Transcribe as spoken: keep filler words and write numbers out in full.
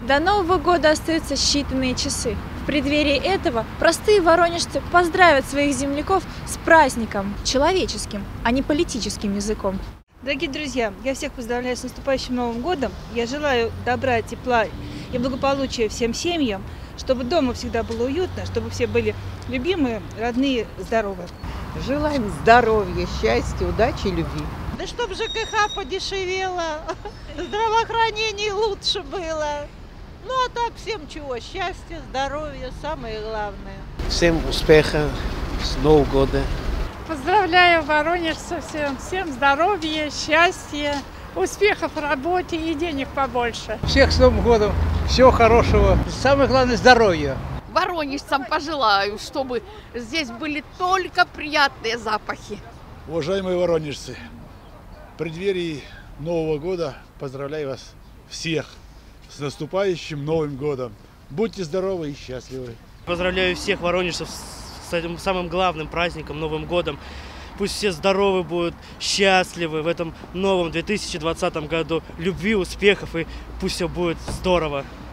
До Нового года остаются считанные часы. В преддверии этого простые воронежцы поздравят своих земляков с праздником человеческим, а не политическим языком. Дорогие друзья, я всех поздравляю с наступающим Новым годом. Я желаю добра, тепла и благополучия всем семьям, чтобы дома всегда было уютно, чтобы все были любимые, родные, здоровые. Желаем здоровья, счастья, удачи и любви. Да чтобы ЖКХ подешевело, здравоохранение лучше было. Ну а так всем чего? Счастья, здоровья, самое главное. Всем успеха, с Нового года. Поздравляю воронежцев всем, всем здоровья, счастья, успехов в работе и денег побольше. Всех с Новым годом, всего хорошего, самое главное здоровья. Воронежцам пожелаю, чтобы здесь были только приятные запахи. Уважаемые воронежцы, в преддверии Нового года поздравляю вас всех с наступающим Новым годом. Будьте здоровы и счастливы. Поздравляю всех воронежцев с этим самым главным праздником, Новым годом. Пусть все здоровы будут, счастливы в этом новом две тысячи двадцатом году. Любви, успехов и пусть все будет здорово.